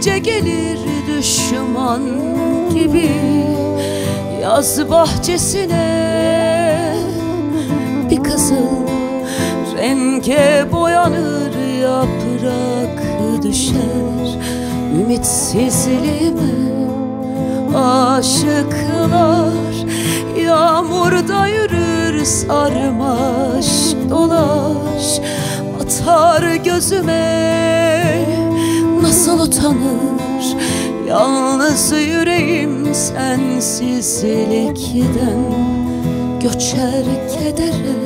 Sessizce gelir düşman gibi yaz bahçesine. Bir kızıl renge boyanır, yaprak düşer ümitsizliğime. Aşıklar yağmurda yürür, sarmaş dolaş atar gözüme. Nasıl utanır yalnız yüreğim sensizlikten göçer kedere.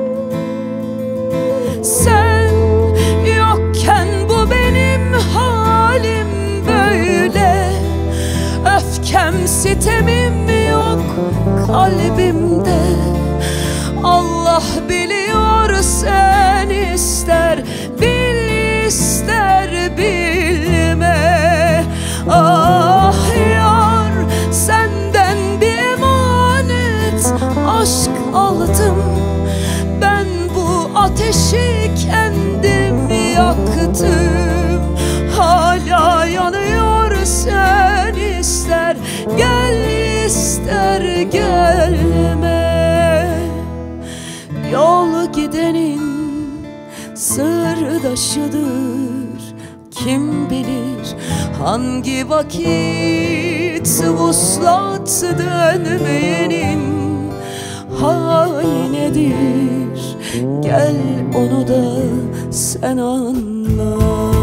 Sen yokken bu benim halim böyle, öfkem sitemim yok kalbimde. Allah biliyor sen ister bil ister bilme. Ah yar, senden bir emanet aşk aldım. Ben bu ateşi kendim yaktım. Hala yanıyor sen ister gel ister gelme. Yol gidenin sırdaşıdır, kim bilir hangi vakit vuslat dönmeyenin hali nedir? Gel onu da sen anlat.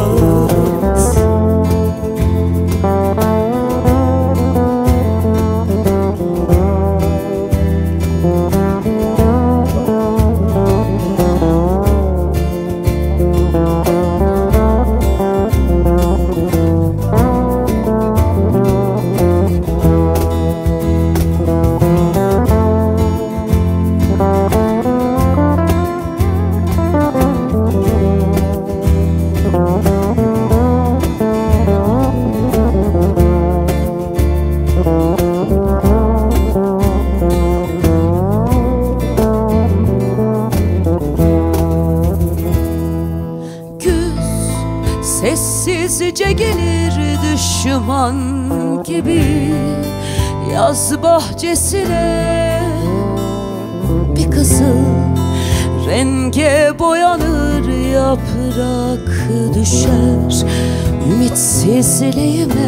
Sessizce gelir düşman gibi yaz bahçesine. Bir kızıl renge boyanır, yaprak düşer ümitsizliğime.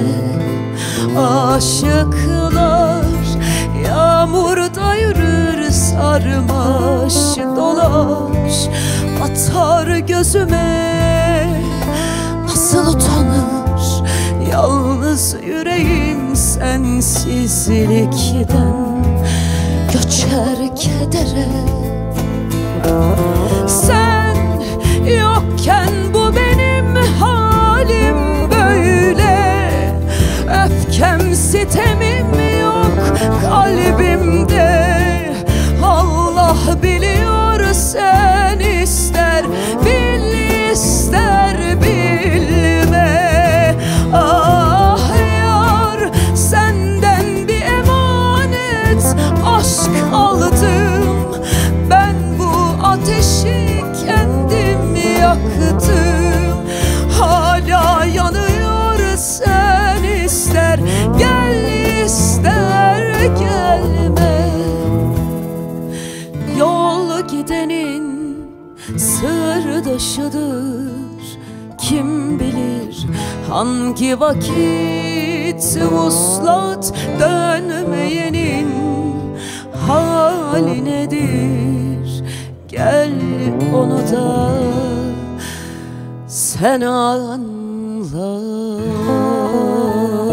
Aşıklar yağmurda yürür, sarmaş dolaş atar gözüme. Nasıl utanır yalnız yüreğim sensizlikten göçer kedere. Sen yokken bu benim halim böyle, öfkem sitemim yok kalbimde. Allah biliyor sen ister bil ister bilme. Ah yar, senden bir emanet aşk aldım. Ben bu ateşi kendim yaktım. Hala yanıyor sen ister gel ister gelme. Yol gidenin sırdaşıdır, kim bilir hangi vakit vuslat dönmeyenin hali nedir? Gel onu da sen anla.